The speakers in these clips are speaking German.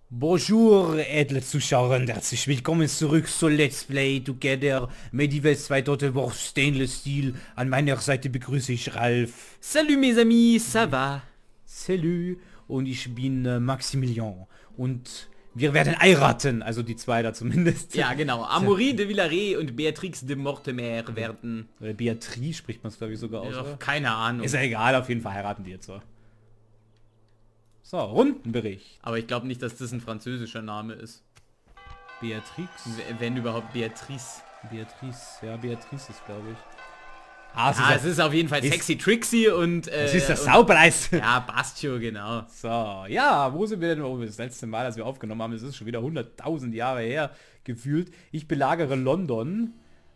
Bonjour, edle Zuschauer und herzlich willkommen zurück zu Let's Play Together Medieval 2 Total War Stainless Steel. An meiner Seite begrüße ich Ralf. Salut mes amis, ça va? Salut. Und ich bin Maximilian. Und wir werden heiraten, also die zwei da zumindest. Ja genau, Amaury de Villaret und Beatrix de Mortemer werden... Oder Beatrice spricht man es glaube ich sogar aus, oder? Keine Ahnung. Ist ja egal, auf jeden Fall heiraten die jetzt so. So, Rundenbericht. Aber ich glaube nicht, dass das ein französischer Name ist. Beatrix? Wenn überhaupt Beatrice. Beatrice, ja, Beatrice ist glaube ich. Es ist auf jeden Fall Sexy Trixie und... Es ist der Saupreis. Ja, Bastio, genau. So, ja, wo sind wir denn? Oh, das letzte Mal, als wir aufgenommen haben, es ist schon wieder 100.000 Jahre her gefühlt. Ich belagere London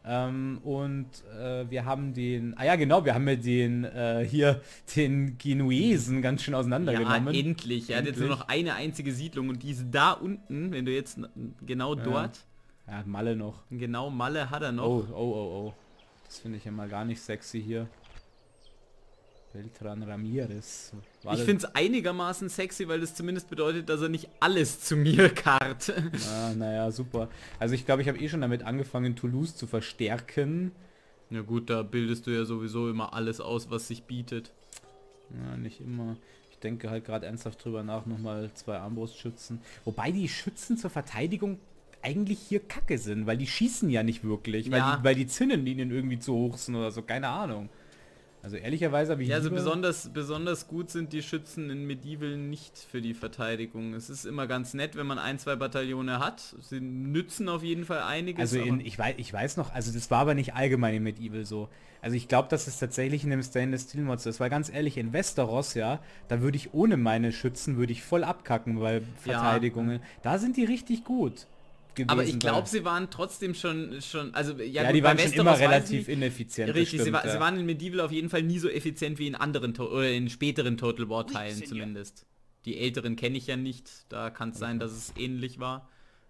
wir haben den, ja genau, wir haben ja den, hier, den Genuesen ganz schön auseinandergenommen. Ja, endlich. Er hat jetzt nur noch eine einzige Siedlung und die ist da unten, wenn du jetzt genau dort... Ja, Malle noch. Genau, Malle hat er noch. Oh. Das finde ich ja mal gar nicht sexy hier. Beltran Ramirez. Ich finde es einigermaßen sexy, weil das zumindest bedeutet, dass er nicht alles zu mir karrt. Naja, super. Also ich glaube, ich habe eh schon damit angefangen, Toulouse zu verstärken. Na gut, da bildest du ja sowieso immer alles aus, was sich bietet. Ja, nicht immer. Ich denke halt gerade ernsthaft drüber nach, nochmal 2 Armbrustschützen. Wobei die Schützen zur Verteidigung eigentlich hier kacke sind, weil die schießen ja nicht wirklich, ja. weil die Zinnenlinien irgendwie zu hoch sind oder so, keine Ahnung. Also ehrlicherweise habe ich... Ja, also besonders gut sind die Schützen in Medieval nicht für die Verteidigung. Es ist immer ganz nett, wenn man 1, 2 Bataillone hat. Sie nützen auf jeden Fall einiges. Also ich weiß noch, also das war aber nicht allgemein in Medieval so. Also ich glaube, dass es tatsächlich in dem Stainless Steel Mod ist, weil ganz ehrlich, in Westeros, ja, da würde ich ohne meine Schützen, würde ich voll abkacken bei Verteidigungen. Ja. Da sind die richtig gut. Gewesen, aber ich glaube, sie waren trotzdem schon also ja gut, die waren schon immer relativ ineffizient. Richtig, sie waren in Medieval auf jeden Fall nie so effizient wie in anderen oder in späteren Total War Teilen zumindest. Die älteren kenne ich ja nicht, da kann es sein, dass es ähnlich war.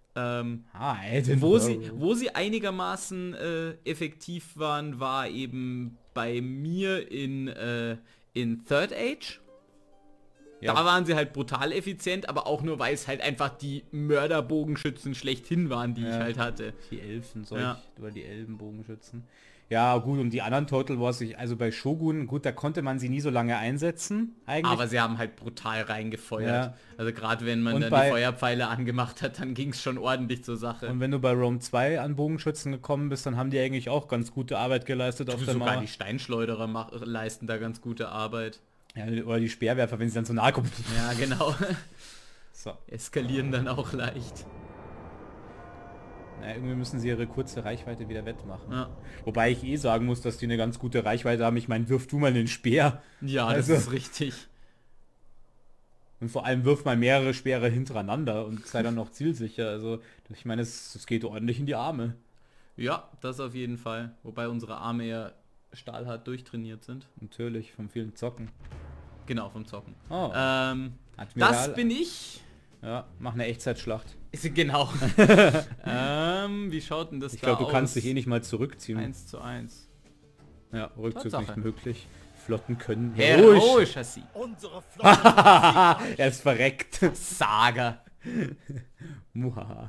Wo sie einigermaßen effektiv waren, war eben bei mir in Third Age. Ja. Da waren sie halt brutal effizient, aber auch nur, weil es halt einfach die Mörderbogenschützen schlechthin waren, die ich halt hatte. Die Elfen, oder die Elbenbogenschützen. Ja, gut, und die anderen Total Wars, also bei Shogun, gut, da konnte man sie nie so lange einsetzen, eigentlich. Aber sie haben halt brutal reingefeuert. Ja. Also gerade wenn man dann die Feuerpfeile angemacht hat, dann ging es schon ordentlich zur Sache. Und wenn du bei Rome 2 an Bogenschützen gekommen bist, dann haben die eigentlich auch ganz gute Arbeit geleistet auf der Mauer. Sogar die Steinschleuderer leisten da ganz gute Arbeit. Ja, oder die Speerwerfer, wenn sie dann so nahe kommen. Ja, genau. So. Eskalieren dann auch leicht. Naja, irgendwie müssen sie ihre kurze Reichweite wieder wettmachen. Ja. Wobei ich eh sagen muss, dass die eine ganz gute Reichweite haben. Ich meine, wirf du mal den Speer. Ja, also, das ist richtig. Und vor allem wirf mal mehrere Speere hintereinander und sei dann noch zielsicher. Also, ich meine, es geht ordentlich in die Arme. Ja, das auf jeden Fall. Wobei unsere Arme ja stahlhart durchtrainiert sind. Natürlich, vom vielen Zocken. Genau, vom Zocken. Oh. Das bin ich. Ja, mach eine Echtzeitschlacht. Genau. Wie schaut denn das Ich glaube, du kannst dich eh nicht mal zurückziehen. 1:1. Ja, Rückzug nicht möglich. Flotten können... Heroischer Sieg. Unsere Flotten er ist verreckt. Saga. Muhaha.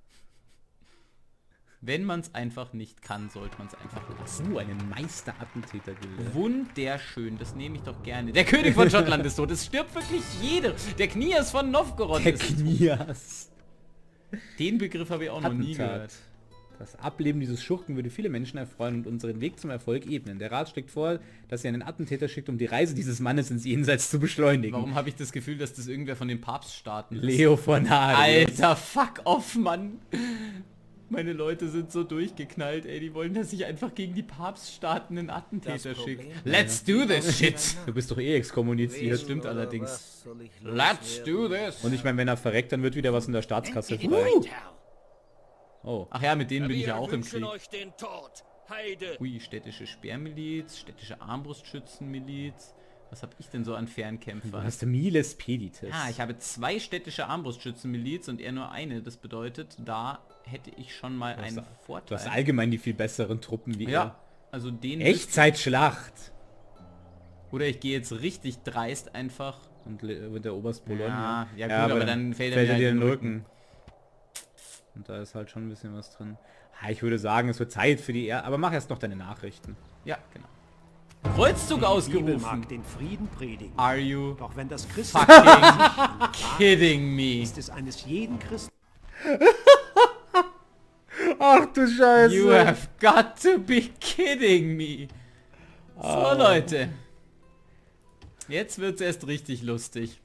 Wenn man es einfach nicht kann, sollte man es einfach lassen. Einen Meisterattentäter-Gilde. Wunderschön, das nehme ich doch gerne. Der König von Schottland ist tot, es stirbt wirklich jeder. Der Knias von Novgorod ist tot. Knias. Den Begriff habe ich auch noch nie gehört. Das Ableben dieses Schurken würde viele Menschen erfreuen und unseren Weg zum Erfolg ebnen. Der Rat schlägt vor, dass ihr einen Attentäter schickt, um die Reise dieses Mannes ins Jenseits zu beschleunigen. Warum habe ich das Gefühl, dass das irgendwer von den Papststaaten ist? Leo von Arius. Alter, fuck off, Mann. Meine Leute sind so durchgeknallt, ey. Die wollen, dass ich einfach gegen die Papststaaten einen Attentäter schicke. Let's do this shit. Du bist doch eh exkommuniziert. Das stimmt allerdings. Let's do this. Und ich meine, wenn er verreckt, dann wird wieder was in der Staatskasse frei. Oh. Ach ja, mit denen bin ich ja auch im Krieg. Ui, städtische Speermiliz, städtische Armbrustschützenmiliz. Was habe ich denn so an Fernkämpfern? Du hast Miles Peditis. Ah, ich habe 2 städtische Armbrustschützenmiliz und er nur eine. Das bedeutet, da hätte ich schon mal einen Vorteil. Du hast allgemein die viel besseren Truppen wie er. Also den... Echtzeitschlacht. Oder ich gehe jetzt richtig dreist einfach und der Oberst Bologna. Ja, gut, aber dann fällt er dir in den Rücken. Rücken. Und da ist halt schon ein bisschen was drin. Ja, ich würde sagen, es wird Zeit für die aber mach erst noch deine Nachrichten. Ja, genau. Kreuzzug Bibel ausgerufen. mag den Frieden predigen. Are you Doch wenn das fucking kidding me? ist es eines jeden Christen. Ach du Scheiße. You have got to be kidding me. So, Leute. Jetzt wird's erst richtig lustig.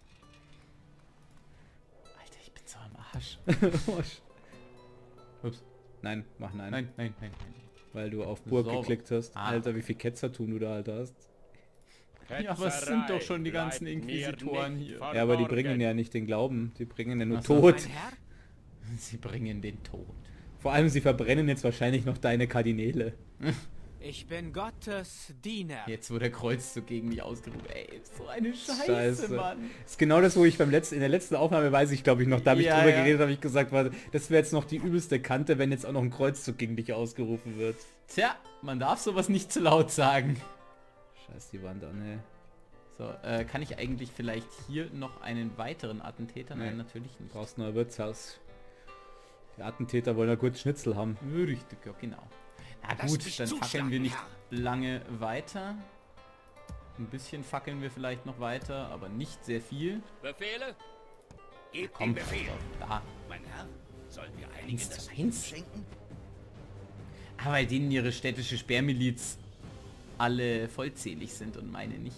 Alter, ich bin so am Arsch. Ups. Nein, mach nein. Nein. Weil du auf Burg Sauber. geklickt hast. Ah. Alter, wie viel Ketzertun du da halt hast. Ja, aber es sind doch schon die ganzen Inquisitoren hier. Ja, aber die bringen ja nicht den Glauben. Die bringen ja nur Ach so. Tod. Mein Herr, Sie bringen den Tod. Vor allem, sie verbrennen jetzt wahrscheinlich noch deine Kardinäle. Ich bin Gottes Diener. Jetzt wurde der Kreuzzug gegen mich ausgerufen. Ey, so eine Scheiße, Mann. Das ist genau das, wo ich in der letzten Aufnahme, weiß ich glaube ich noch, da habe ich Ja, drüber ja. geredet, habe ich gesagt, das wäre jetzt noch die übelste Kante, wenn jetzt auch noch ein Kreuzzug gegen dich ausgerufen wird. Tja, man darf sowas nicht zu laut sagen. Scheiß die Wand an, ey. So, kann ich eigentlich vielleicht hier noch einen weiteren Attentäter? Nein, natürlich nicht. Brauchst nur ein Wirtshaus. Die Attentäter wollen ja kurz Schnitzel haben. Richtig, ja genau. Na Lass gut, mich dann fackeln zuschlagen, wir nicht Herr. lange weiter. Ein bisschen fackeln wir vielleicht noch weiter, aber nicht sehr viel. Befehle? gebt Komm, den Befehl. da. Mein Herr, sollen wir einigen 1 das zu 1? schenken? Aber weil denen ihre städtische Sperrmiliz alle vollzählig sind und meine nicht.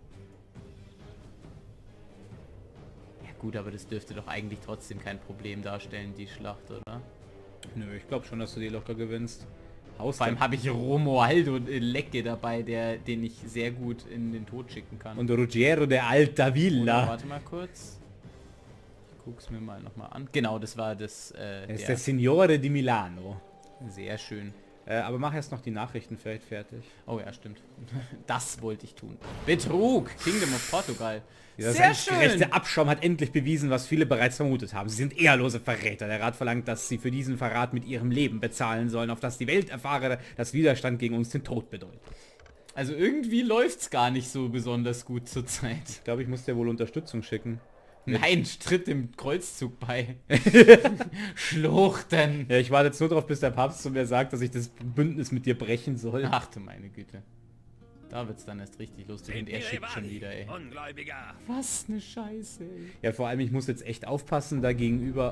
Ja gut, aber das dürfte doch eigentlich trotzdem kein Problem darstellen, die Schlacht, oder? Nö, ich glaube schon, dass du die locker gewinnst. Vor allem habe ich Romualdo Lecce dabei, den ich sehr gut in den Tod schicken kann. Und Ruggiero de Altavilla. Oder, warte mal kurz. Ich guck's mir mal nochmal an. Genau, das war das. Er ist der Signore di Milano. Sehr schön. Aber mach erst noch die Nachrichten vielleicht fertig. Oh ja, stimmt. Das wollte ich tun. Betrug! Kingdom of Portugal. Dieser Sehr gerechte schön! Abschaum hat endlich bewiesen, was viele bereits vermutet haben. Sie sind ehrlose Verräter. Der Rat verlangt, dass sie für diesen Verrat mit ihrem Leben bezahlen sollen, auf das die Welt erfahre, dass Widerstand gegen uns den Tod bedeutet. Also irgendwie läuft's gar nicht so besonders gut zurzeit. Ich glaube, ich muss dir wohl Unterstützung schicken. Nein, tritt dem Kreuzzug bei. Schluchten! Ja, ich warte jetzt nur darauf, bis der Papst zu mir sagt, dass ich das Bündnis mit dir brechen soll. Ach du meine Güte. Da wird's dann erst richtig lustig und er schickt schon wieder, ey. Ungläubiger. Was ne Scheiße, ey. Ja, vor allem, ich muss jetzt echt aufpassen, da gegenüber...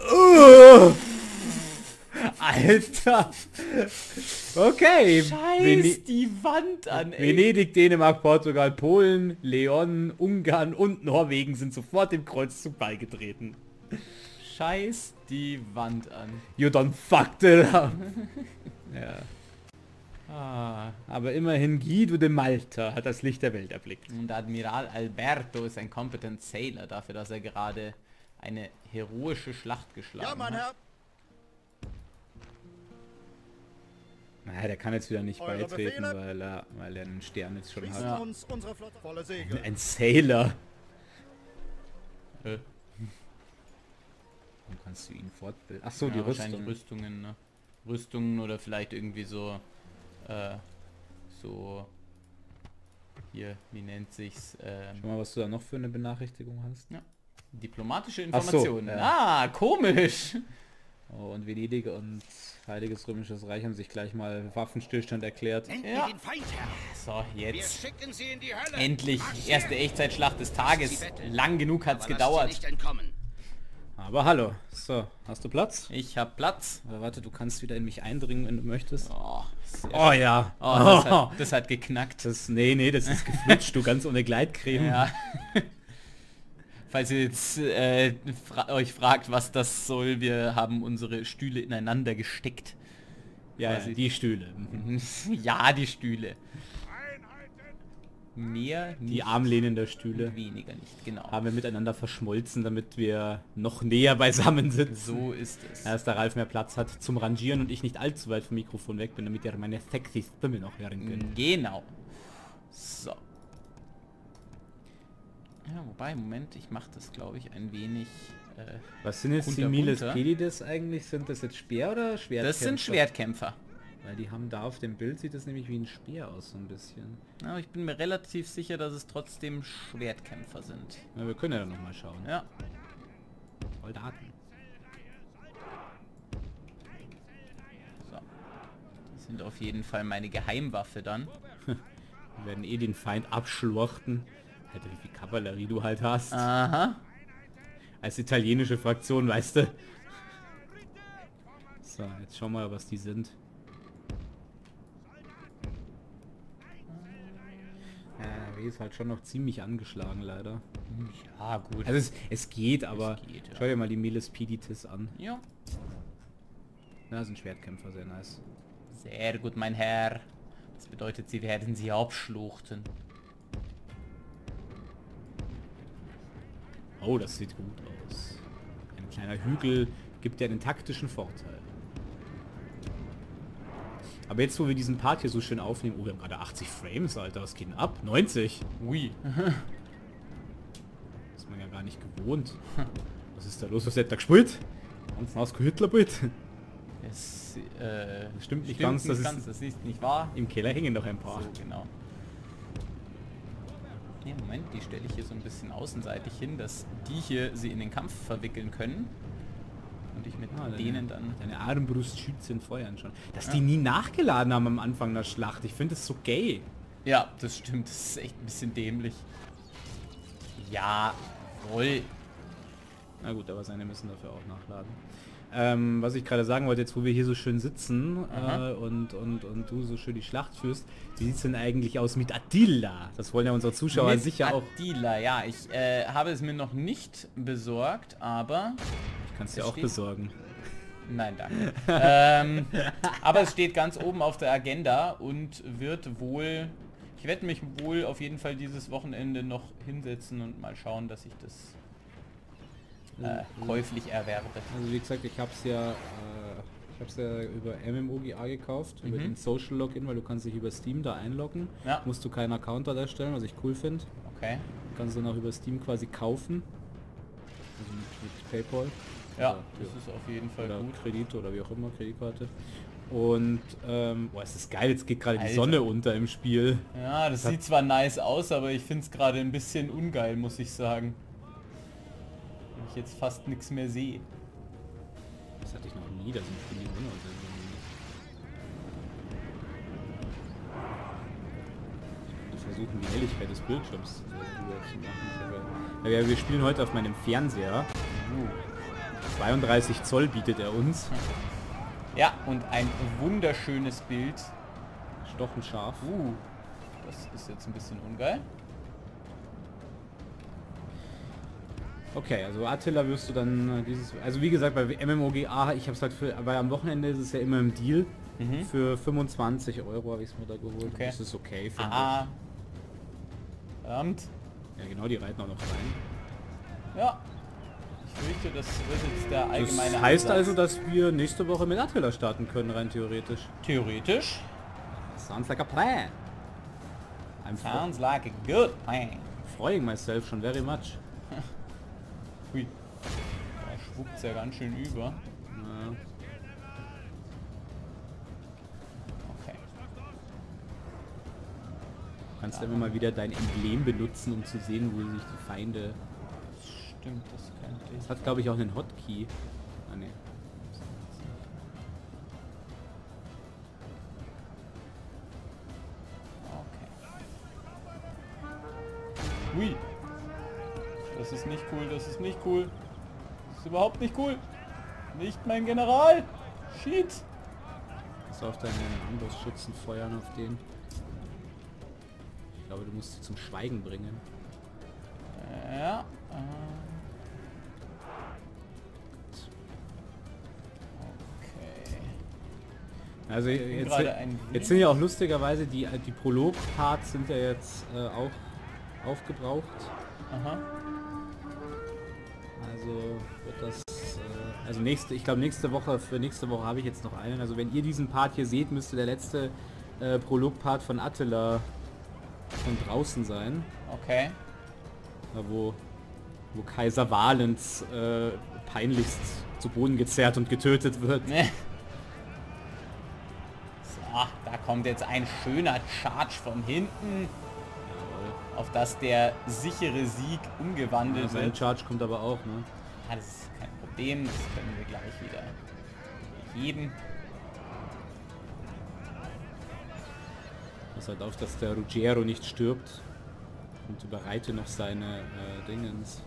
Alter! Okay! Scheiß die Wand an, ey. Venedig, Dänemark, Portugal, Polen, Leon, Ungarn und Norwegen sind sofort dem Kreuzzug beigetreten. Scheiß die Wand an. You done fucked it up. Ja. Ah. Aber immerhin Guido de Malta hat das Licht der Welt erblickt. Und Admiral Alberto ist ein competent Sailor dafür, dass er gerade eine heroische Schlacht geschlagen Ja, mein hat. Herr. Naja, der kann jetzt wieder nicht Eure beitreten, Befehle? weil er einen Stern jetzt schon Schließen hat. uns unsere Flotte volle Segel. Ein Sailor. Äh, Warum kannst du ihn fortbilden? Ach so, ja, die wahrscheinlich Rüstung. Rüstungen, ne? Rüstungen oder vielleicht irgendwie so, hier, wie nennt sich's, Schau mal, was du da noch für eine Benachrichtigung hast. diplomatische Ach so, Informationen. ja. Ah, komisch. Oh, und Venedig und Heiliges Römisches Reich haben sich gleich mal Waffenstillstand erklärt. Endlich Ja. den Feind, Herr. So, Wir jetzt. schicken sie in die Hölle. Endlich. Marschieren. Erste Echtzeitschlacht des Tages. Sie betteln. Lang genug hat's Aber lasst sie gedauert. nicht entkommen. Aber hallo. So, hast du Platz? Ich hab Platz. Aber warte, du kannst wieder in mich eindringen, wenn du möchtest. Oh, sehr Oh ja. Oh, das hat geknackt. Nee, das ist geflutscht, du ganz ohne Gleitcreme. Ja. Falls ihr jetzt euch fragt, was das soll, wir haben unsere Stühle ineinander gesteckt. Ja, Quasi. die Stühle. Ja, die Stühle. Mehr, Die nicht, Armlehnen der Stühle weniger nicht, genau. haben wir miteinander verschmolzen, damit wir noch näher beisammen sitzen. So ist es. Dass der Ralf mehr Platz hat zum Rangieren und ich nicht allzu weit vom Mikrofon weg bin, damit ihr meine sexy Stimme noch hören könnt. Genau. So. Ja, wobei, Moment, ich mache das, glaube ich, ein wenig... Was sind jetzt die Kunterbunt, Miles ja? Pelides eigentlich? Sind das jetzt Speer- oder Schwertkämpfer? Das sind Schwertkämpfer. Weil die haben da auf dem Bild, sieht das nämlich wie ein Speer aus, so ein bisschen. Ja, ich bin mir relativ sicher, dass es trotzdem Schwertkämpfer sind. Ja, wir können ja dann nochmal schauen. Ja. Soldaten. So. Die sind auf jeden Fall meine Geheimwaffe dann. Wir werden eh den Feind abschluchten. Alter, wie viel Kavallerie du halt hast. Aha. Als italienische Fraktion, weißt du. So, jetzt schauen wir mal, was die sind. Ja, ist halt schon noch ziemlich angeschlagen, leider. Ja, gut. Also es geht, aber geht, ja. schau dir mal die Miles Peditis an. Ja. Ja, sind Schwertkämpfer, sehr nice. Sehr gut, mein Herr. Das bedeutet, sie werden sie abschluchten. Oh, das sieht gut aus. Ein kleiner Hügel gibt dir einen taktischen Vorteil. Aber jetzt, wo wir diesen Part hier so schön aufnehmen... Oh, wir haben gerade 80 Frames, Alter. Was geht denn ab? 90? Ui. Ist man ja gar nicht gewohnt. Was ist da los? Was hat da gespielt? Ganz nass Hitlerbild. Es Stimmt nicht ganz, das ist nicht wahr. Im Keller hängen noch ein paar. So, genau. Nee, Moment, die stelle ich hier so ein bisschen außenseitig hin, dass die hier sie in den Kampf verwickeln können. Und ich mit denen dann... Deine Armbrustschützen feuern schon. Dass die nie nachgeladen haben am Anfang der Schlacht. Ich finde das so gay. Ja, das stimmt. Das ist echt ein bisschen dämlich. Ja, voll. Na gut, aber seine müssen dafür auch nachladen. Was ich gerade sagen wollte, jetzt wo wir hier so schön sitzen und du so schön die Schlacht führst, wie sieht es denn eigentlich aus mit Attila? Das wollen ja unsere Zuschauer sicher auch. Attila, ja, ich habe es mir noch nicht besorgt, aber... Ich kann es dir auch besorgen. Nein, danke. Aber es steht ganz oben auf der Agenda und wird wohl... Ich werde mich wohl auf jeden Fall dieses Wochenende noch hinsetzen und mal schauen, dass ich das käuflich erwerbe. Also wie gesagt, ich habe es ja über MMOGA gekauft, über den Social Login, weil du kannst dich über Steam da einloggen. Ja. Musst du keinen Account da erstellen, was ich cool finde. Okay. Kannst du dann auch über Steam quasi kaufen. Also mit PayPal. Ja, Oder, das ist auf jeden Fall oder gut. Kredit oder wie auch immer, Kreditkarte. Und boah, es ist geil, jetzt geht gerade die Alter. Sonne unter im Spiel. Ja, das sieht zwar nice aus, aber ich finde es gerade ein bisschen ungeil, muss ich sagen. Weil ich jetzt fast nichts mehr sehe. Das hatte ich noch nie, dass im Spiel die Sonne untergeht. Wir versuchen die Helligkeit des Bildschirms zu machen. Ja, wir spielen heute auf meinem Fernseher. 32 Zoll bietet er uns. Ja, und ein wunderschönes Bild. Stochen scharf. Das ist jetzt ein bisschen ungeil. Okay, also Attila wirst du dann also wie gesagt, bei MMOGA, ich habe es halt weil am Wochenende ist es ja immer im Deal. Für 25 Euro habe ich es mir da geholt. Okay. Das ist okay, finde Verdammt. ich. Ja genau, die reiten auch noch rein. Ja. Ich fürchte, das wird jetzt der allgemeine Das heißt Ansatz. also, dass wir nächste Woche mit Attila starten können, rein theoretisch. Theoretisch. Sounds like a plan. I'm Sounds like a good plan. freeing myself schon very much. Hui. Da schwuppt ja ganz schön über. Ja. Okay. Du kannst immer mal wieder dein Emblem benutzen, um zu sehen, wo sich die Feinde... Stimmt, das könnte ich. Das hat, glaube ich, auch einen Hotkey. Ah, ne. Okay. Hui. Das ist nicht cool, das ist nicht cool. Das ist überhaupt nicht cool. Nicht mein General. Shit. Pass auf deine Ambossschützen feuern auf den. Ich glaube, du musst sie zum Schweigen bringen. Ja. Okay. Also bin gerade ein jetzt sind ja auch lustigerweise die Prolog-Parts sind ja jetzt auch aufgebraucht. Aha. Also wird das also ich glaube nächste Woche habe ich jetzt noch einen. Also wenn ihr diesen Part hier seht, müsste der letzte Prolog-Part von Attila von draußen sein. Okay. Wo Kaiser Valens peinlichst zu Boden gezerrt und getötet wird. Nee. So. kommt jetzt ein schöner Charge von hinten, Jawohl. auf das der sichere Sieg umgewandelt Sein wird. Charge kommt aber auch, ne? Ah, das ist kein Problem, das können wir gleich wieder heben. Pass halt auf, dass der Ruggiero nicht stirbt. Und überreite noch seine Dingens.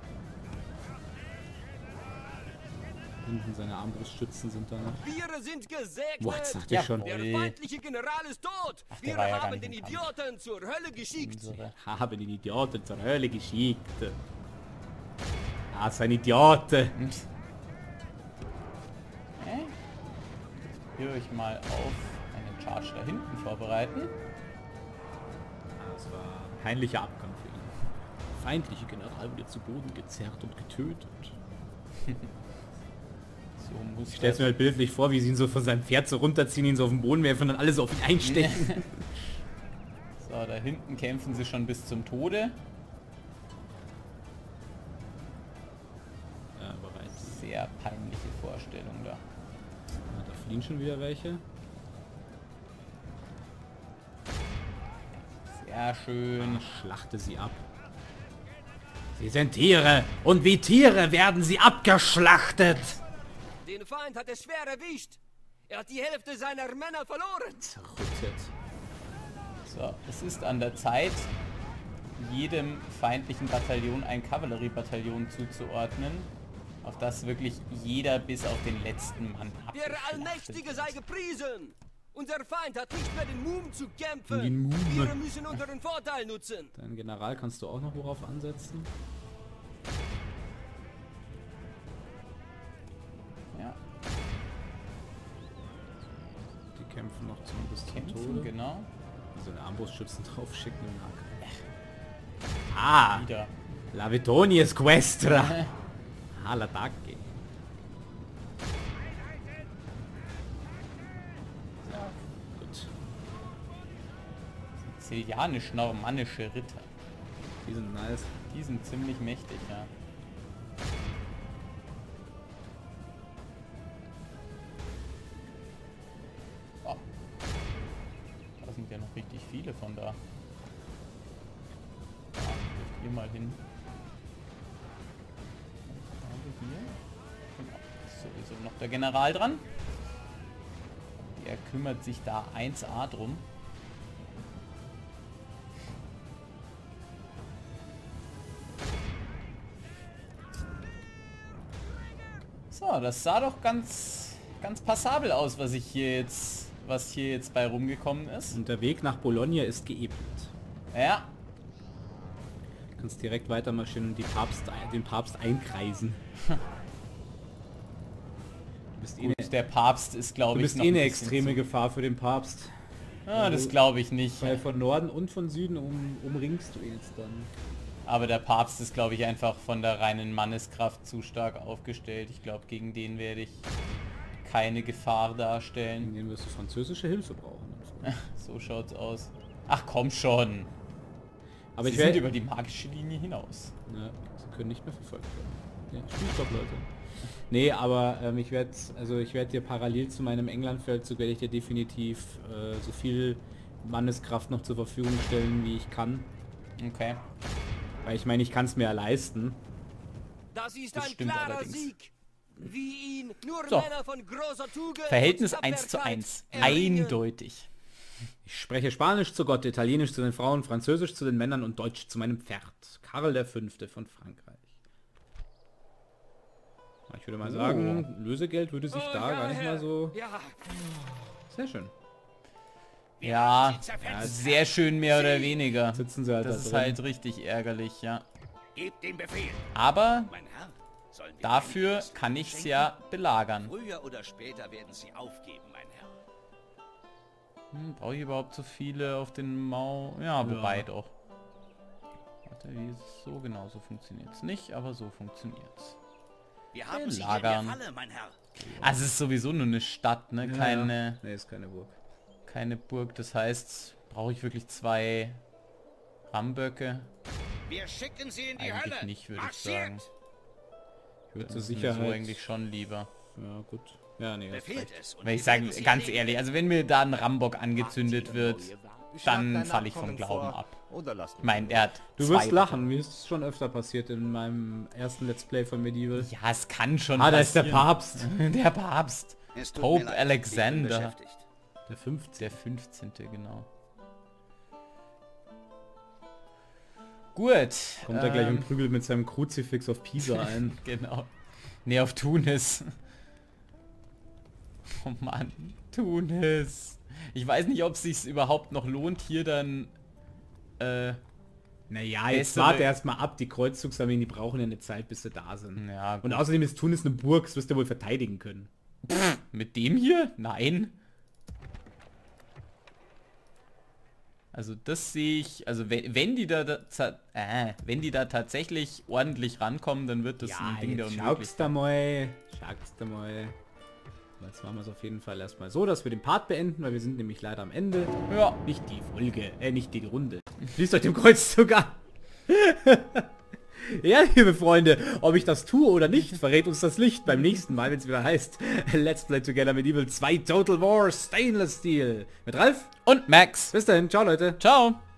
Hinten seine Armbrustschützen sind da noch. Wir sind gesegnet. Boah, jetzt dachte ich schon. Der feindliche General ist tot. Ach, der Wir war ja gar haben nicht den im Kampf. Idioten zur Hölle geschickt. Habe den Idioten zur Hölle geschickt. Ah, sein Idiote. Okay. Hier euch mal auf einen Charge da hinten vorbereiten. Das war ein peinlicher Abgang für ihn. Feindliche General wurde zu Boden gezerrt und getötet. So muss Ich stell's mir halt bildlich vor, wie sie ihn so von seinem Pferd so runterziehen, ihn so auf den Boden werfen und dann alles auf ihn einstechen. So, da hinten kämpfen sie schon bis zum Tode. Ja, bereit. Sehr peinliche Vorstellung da. Ja, da fliehen schon wieder welche. Sehr schön. Schlachte sie ab. Sie sind Tiere und wie Tiere werden sie abgeschlachtet. Den Feind hat es schwer erwischt. Er hat die Hälfte seiner Männer verloren. Zerrüttet. So, es ist an der Zeit, jedem feindlichen Bataillon ein Kavalleriebataillon zuzuordnen, auf das wirklich jeder bis auf den letzten Mann Der abgeschlachtet Allmächtige sei wird. gepriesen. Unser Feind hat nicht mehr den Mumm zu kämpfen. Den Mumm. Wir müssen unseren Vorteil nutzen. Dein General kannst du auch noch worauf ansetzen. Ja, Die kämpfen noch bis zum kämpfen, Tode. genau. So eine Armbrustschützen draufschicken im Nahkampf. Ah! Wieder. La Vittonia Squestra! Ah, l'attacchi. Ja, gut. Sizilianisch-normannische Ritter. Die sind nice. Die sind ziemlich mächtig, ja. Oh. Da sind ja noch richtig viele von da. Ja, hier mal hin. Hier. Genau. Ist sowieso noch der General dran. Der kümmert sich da 1A drum. So, das sah doch ganz passabel aus, was hier jetzt bei rumgekommen ist. Und der Weg nach Bologna ist geebnet. Ja, Du kannst direkt weiter marschieren und den Papst einkreisen. Du bist eh gut, eine, der Papst ist, glaube ich, noch eine ein bisschen extreme Gefahr für den Papst. Ah, das glaube ich nicht. Weil von Norden und von Süden umringst du ihn jetzt dann. Aber der Papst ist, glaube ich, einfach von der reinen Manneskraft zu stark aufgestellt. Ich glaube, gegen den werde ich keine Gefahr darstellen. In denen wirst du französische Hilfe brauchen. So schaut's aus. Ach komm schon. Aber Sie ich sind werde... über die magische Linie hinaus. Ja, sie können nicht mehr verfolgt werden. Ja, Spielstopp, Leute. Nee, aber ich werde dir parallel zu meinem Englandfeldzug werde ich dir definitiv so viel Manneskraft noch zur Verfügung stellen, wie ich kann. Okay. Weil ich meine, ich kann es mir ja leisten. Das ist Das ein stimmt klarer allerdings. Sieg. Wie ihn nur So. Männer von großer Tugend Verhältnis und 1:1. Tapferkeit erringen. Eindeutig. Ich spreche Spanisch zu Gott, Italienisch zu den Frauen, Französisch zu den Männern und Deutsch zu meinem Pferd. Karl V. von Frankreich. Ich würde mal sagen, Lösegeld würde sich da gar nicht mal so... Ja, Sehr schön. Ja, sehr schön mehr oder weniger. Sitzen sie halt Das da ist drin. halt richtig ärgerlich, ja. Gebt den Befehl. Aber Mein Herr, sollen wir dafür einiges kann ich es schenken? ja belagern. Früher oder später werden sie aufgeben, mein Herr. Brauche ich überhaupt so viele auf den Mau... Ja, wobei doch. Warte, wie ist es so? Genau, so funktioniert es nicht, aber so funktioniert es. Wir haben sie hier in Belagern. der Falle, mein Herr. Also es ist sowieso nur eine Stadt, ne? Keine, Nee, ist keine Burg. keine Burg. Das heißt, brauche ich wirklich 2 Ramböcke? Wir schicken sie in die Eigentlich Hölle. nicht, würde ich Marschiert! sagen. Ich würde zur Das ist mir Sicherheit... so eigentlich schon lieber. Ja, gut. Ja, nee, hast Befehlt recht. es. Und Wenn ich wir werden sage, sie ganz erlegen. ehrlich, also wenn mir da ein Rambock angezündet wird, dann Schlag falle ich deinen vom Glauben Nachkommen ab. vor Oder lass Ich meine, er hat Du zwei- wirst lachen, mir ist es schon öfter passiert in meinem ersten Let's Play von Medieval. Ja, es kann schon Ah, da ist der passieren. Papst. Der Papst. Es tut Pope mir leid, Alexander. ich bin beschäftigt. Der 15. Der 15. genau. Gut. Kommt da gleich und prügelt mit seinem Kruzifix auf Pisa ein. Genau. Nee, auf Tunis. Oh Mann, Tunis. Ich weiß nicht, ob es sich überhaupt noch lohnt, hier dann... Naja, jetzt Bessere- warte erstmal ab, die Kreuzzugsarmeen, die brauchen ja eine Zeit, bis sie da sind. Ja, Und außerdem ist Tunis eine Burg, das wirst du wohl verteidigen können. mit dem hier? Nein. Also das sehe ich, also wenn die wenn die da tatsächlich ordentlich rankommen, dann wird das ein Ding der jetzt Unmöglichkeit. schaust du mal. Jetzt machen wir es auf jeden Fall erstmal so, dass wir den Part beenden, weil wir sind nämlich leider am Ende. Ja. Nicht die Folge, nicht die Runde. Schließt euch dem Kreuzzug an. Ja, liebe Freunde, ob ich das tue oder nicht, verrät uns das Licht beim nächsten Mal, wenn es wieder heißt Let's Play Together Medieval 2 Total War Stainless Steel. Mit Ralf Und Max. Bis dahin, ciao Leute. Ciao.